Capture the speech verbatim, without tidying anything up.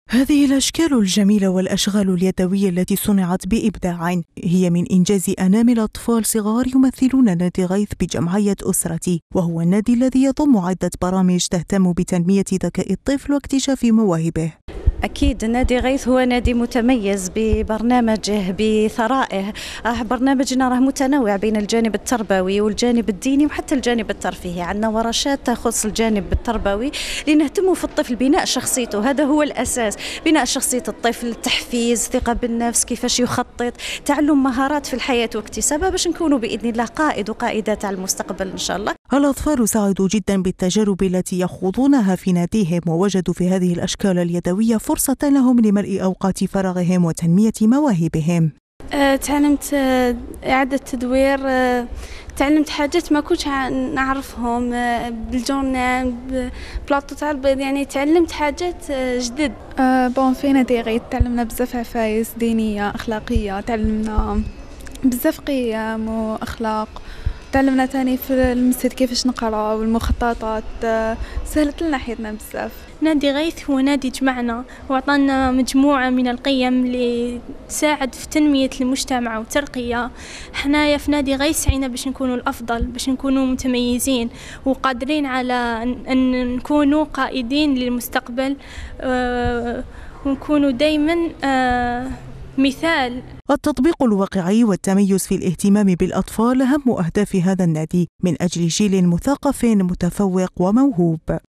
هذه الأشكال الجميلة والأشغال اليدوية التي صنعت بإبداع هي من إنجاز أنامل أطفال صغار يمثلون نادي غيث بجمعية أسرتي، وهو النادي الذي يضم عدة برامج تهتم بتنمية ذكاء الطفل واكتشاف مواهبه. أكيد نادي غيث هو نادي متميز ببرنامجه بثرائه. برنامجنا راه متنوع بين الجانب التربوي والجانب الديني وحتى الجانب الترفيهي. عندنا ورشات تخص الجانب التربوي لنهتم في الطفل بناء شخصيته، هذا هو الأساس، بناء شخصية الطفل، تحفيز، ثقة بالنفس، كيفاش يخطط، تعلم مهارات في الحياة واكتسابها باش نكونوا بإذن الله قائد وقائدات على المستقبل إن شاء الله. الأطفال سعدوا جدا بالتجارب التي يخوضونها في ناديهم، ووجدوا في هذه الأشكال اليدوية فرصة لهم لملء أوقات فراغهم وتنمية مواهبهم. أه، تعلمت أه، إعادة تدوير، أه، تعلمت حاجات ما كنتش نعرفهم، أه، بالجورنال، بلاطو تاع البيض، يعني تعلمت حاجات أه، جدد. أه بون في نادي غيث تعلمنا بزاف عفايس دينية أخلاقية، تعلمنا بزاف قيم وأخلاق، تعلمنا تاني في المسجد كيفاش نقرا والمخططات، سهلت لنا حياتنا بزاف. نادي غيث هو نادي جمعنا وعطانا مجموعة من القيم اللي تساعد في تنمية المجتمع وترقية. حنايا في نادي غيث سعينا باش نكونوا الأفضل، باش نكونوا متميزين وقادرين على أن نكونوا قائدين للمستقبل، ونكونوا دايما مثال. التطبيق الواقعي والتميز في الاهتمام بالأطفال أهم أهداف هذا النادي من أجل جيل مثقف متفوق وموهوب.